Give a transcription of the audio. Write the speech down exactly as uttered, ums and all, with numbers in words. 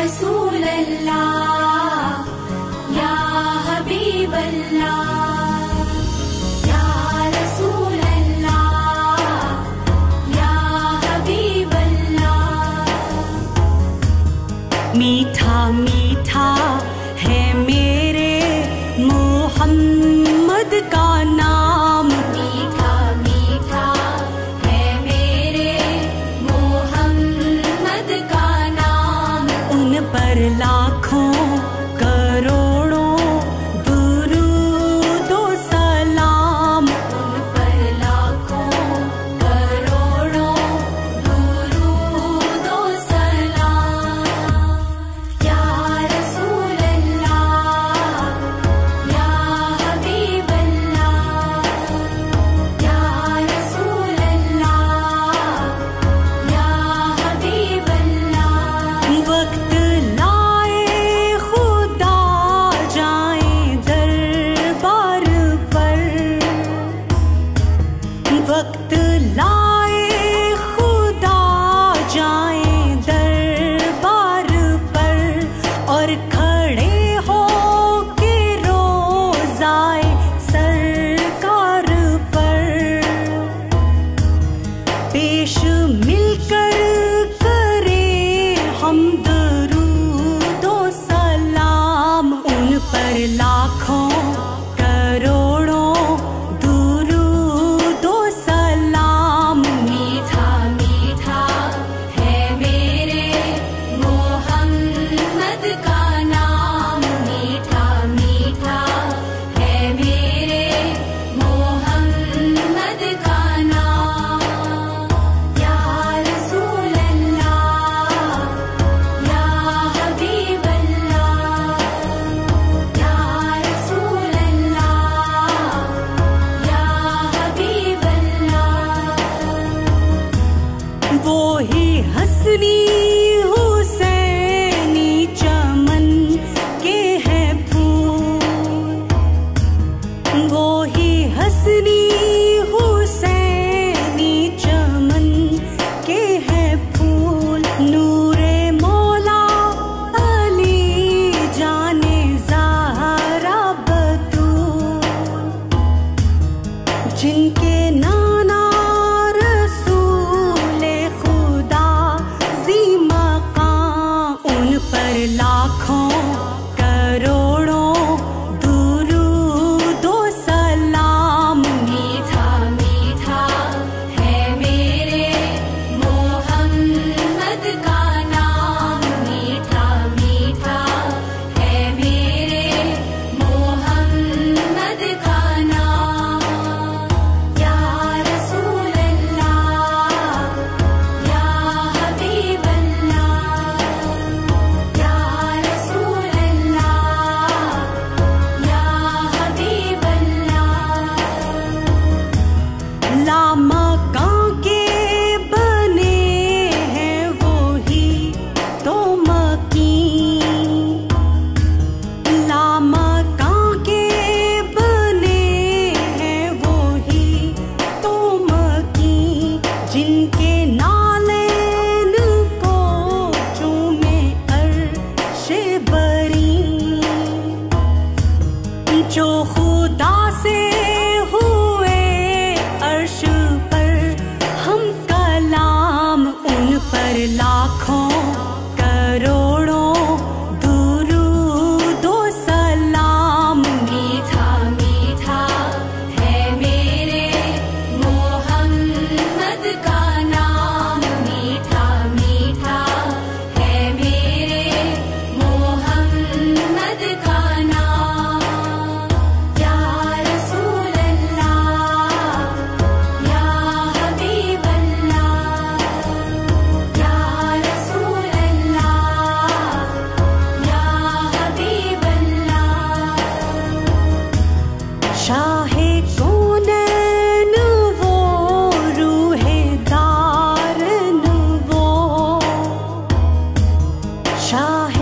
रसूल अल्लाह या हबीब अल्लाह या रसूल अल्लाह या हबीब अल्लाह। मीठा मीठा है मेरे मोहम्मद का नाम, मीठा मीठा है मेरे मोहम्मद का नाम। उन पर लाखों करोड़ों दुरूद व सलाम, उन पर लाखों करोड़ों दुरूद व सलाम। या रसूल अल्लाह या हबीब अल्लाह या रसूल अल्लाह या हबीब अल्लाह। वक्त लाए खुदा जाएं दरबार पर, वक्त लाए खुदा जाएं दरबार पर, और खड़े हो के रोज़ाए सरकार पर पेश मिलकर करे हम दुरूद व सलाम। उन पर लाखों करोड़ों दुरूद व सलाम। मीठा मीठा है मेरे मोहम्मद का नाम, मीठा मीठा है मेरे मोहम्मद का नाम। या रसूल अल्लाह या हबीब अल्लाह या रसूल अल्लाह या हबीब अल्लाह। वो ही हसनी हुसैनी चमन के हैं फूल, वो ही हसनी हुसैनी चमन के हैं फूल। नूरे मौला अली जाने ज़हरा बतूल, जिनके नाना रसूले खुदा ज़ी मक़ाम। उन पर लाखों करोड़ों दुरूद व सलाम। मीठा मीठा है मेरे मोहम्मद का नाम, मीठा मीठा है मेरे मोहम्मद का नाम। या रसूल अल्लाह या हबीब अल्लाह या रसूल अल्लाह या हबीब अल्लाह। लामकां के बने हैं वो ही तो मकीन, लामकां के बने हैं वो ही तो मकीन, जिनके नालैन को चूमे अर्शे बरी, जो खुदा से हुए अर्श पर हम कलाम। उन पर लाखों करोड़ों दुरूद व सलाम। मीठा मीठा है मेरे मोहम्मद का नाम, मीठा मीठा है मेरे मोहम्मद का नाम। या रसूल अल्लाह या हबीब अल्लाह या रसूल अल्लाह या हबीब अल्लाह। शाहे कौनैन वो रूहे दारन वो, शाहे